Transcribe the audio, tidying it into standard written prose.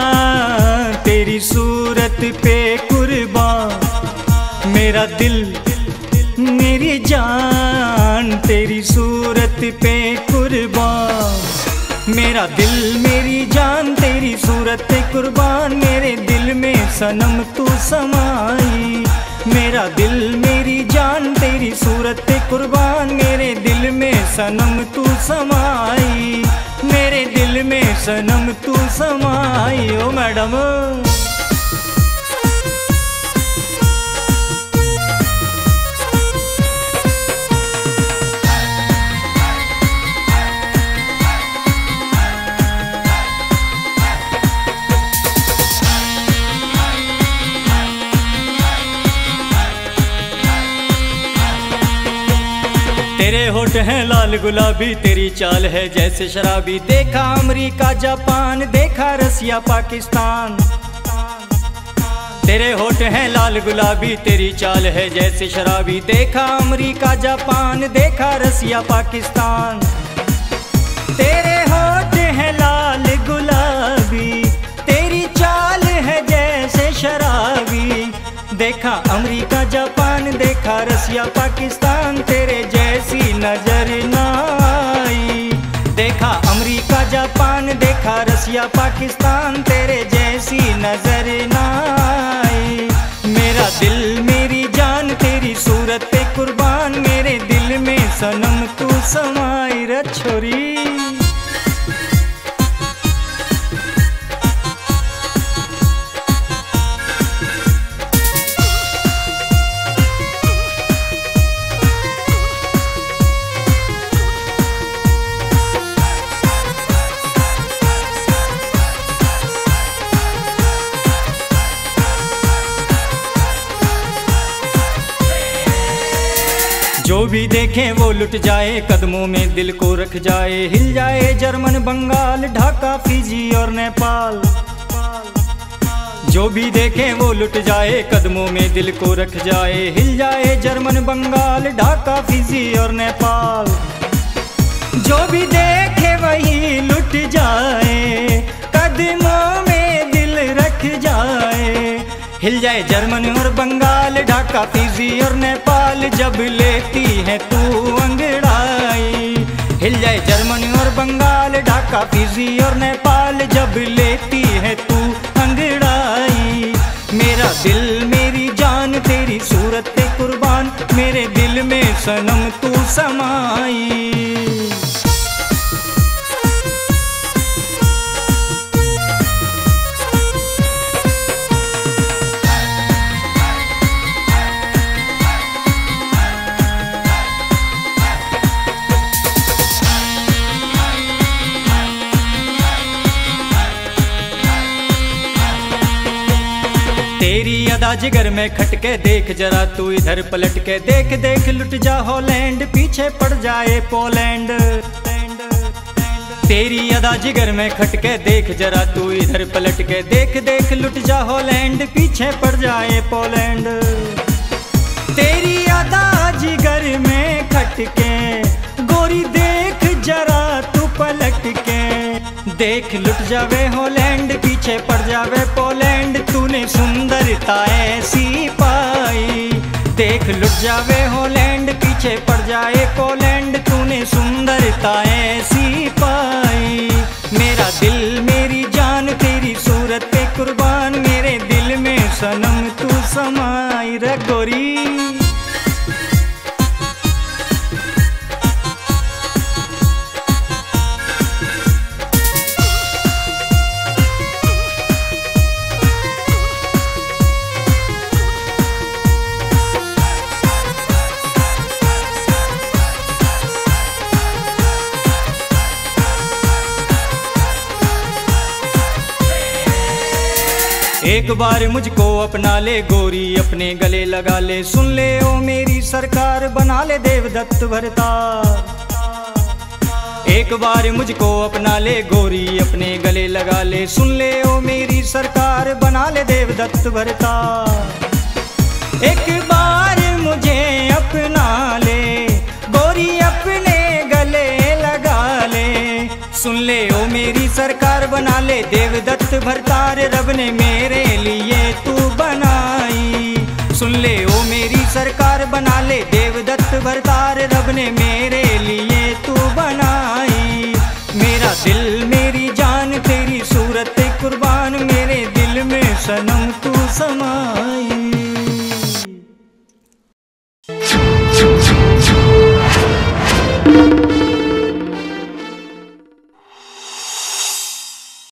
जान तेरी सूरत पे कुर्बान, मेरा दिल मेरी जान तेरी सूरत पे कुर्बान, मेरा दिल मेरी जान तेरी सूरत पे कुर्बान, मेरे दिल में सनम तू समाई, मेरा दिल मेरी जान तेरी सूरत पे कुर्बान, मेरे दिल में सनम तू समाई, मेरे दिल में सनम तू समाई। ओ मैडम तेरे होठ हैं लाल गुलाबी, तेरी चाल है जैसे शराबी, देखा अमेरिका जापान देखा रसिया पाकिस्तान। तेरे होठ हैं लाल गुलाबी, तेरी चाल है जैसे शराबी, देखा अमेरिका जापान देखा रसिया पाकिस्तान। तेरे होठ हैं लाल गुलाबी, तेरी चाल है जैसे शराबी, देखा अमेरिका जापान देखा रसिया पाकिस्तान, तेरे जैसी नजर ना आई, देखा अमेरिका जापान देखा रसिया पाकिस्तान, तेरे जैसी नजर ना आई, मेरा दिल मेरी जान तेरी सूरत पे कुर्बान, मेरे दिल में सनम तू समाई रे छोरी। जो भी देखे वो लुट जाए, कदमों में दिल को रख जाए, हिल जाए जर्मन बंगाल ढाका फिजी और नेपाल। जो भी देखे वो लुट जाए, कदमों में दिल को रख जाए, हिल जाए जर्मन बंगाल ढाका फिजी और नेपाल। जो भी देखे वही लुट जाए, कदमों में दिल रख जाए, हिल जाए जर्मन और बंगाल ढाका फिजी और नेपाल, जब लेती है तू अंगड़ाई, हिल जाए जर्मन और बंगाल ढाका फिजी और नेपाल, जब लेती है तू अंगड़ाई, मेरा दिल मेरी जान तेरी सूरत पे कुर्बान, मेरे दिल में सनम तू समाई। तेरी अदा जिगर में खटके देख जरा तू इधर पलट के, देख देख लुट जा हॉलैंड पीछे पड़ जाए पोलैंड। तेरी अदा जिगर में खटके देख जरा तू इधर पलट के, देख देख लुट जा हॉलैंड पीछे पड़ जाए पोलैंड। तेरी अदा जिगर में खटके गोरी देख जरा तू पलट के, देख लुट जावे हॉलैंड पीछे पड़ जावे पोलैंड, तूने सुंदरता ऐसी पाई, देख लुट जावे हॉलैंड पीछे पड़ जाए पोलैंड, तूने सुंदरता ऐसी पाई, मेरा दिल मेरी जान तेरी सूरत पे कुर्बान, मेरे दिल में सनम तू समाई रे गोरी। एक बार मुझको अपना ले गोरी अपने गले लगा ले, सुन ले ओ मेरी सरकार बना ले देवदत्त भरता। एक बार मुझको अपना ले गोरी अपने गले लगा ले, सुन ले ओ मेरी सरकार बना ले देवदत्त भरता। एक बार मुझे अपना ले गोरी अपने गले लगा ले, सुन ले ओ मेरी सरकार बना ले देवदत्त भरतार रब ने मेरे लिए तू बनाई। सुन ले ओ मेरी सरकार बना ले देवदत्त भरतार रब ने मेरे लिए तू बनाई। मेरा दिल मेरी